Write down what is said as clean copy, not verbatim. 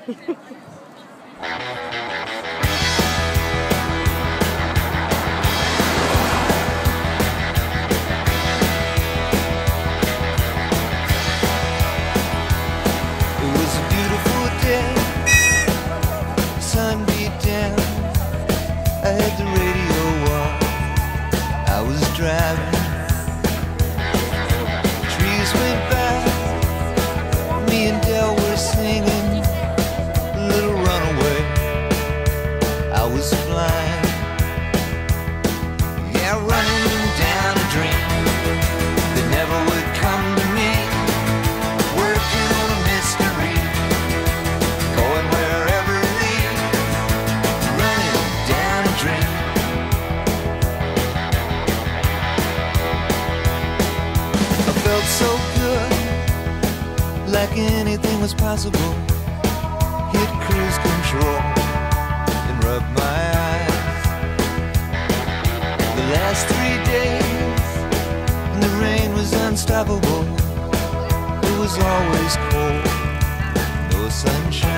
I had the radio on, I was driving. Trees went by, me and Del were singing Little Runaway. I was flying, yeah, running down a dream that never would come to me, working on a mystery, going wherever it leads, running down a dream. I felt so good, like anything was possible. Hit cruise control and rub my eyes. The last 3 days, and the rain was unstoppable. It was always cold, no sunshine.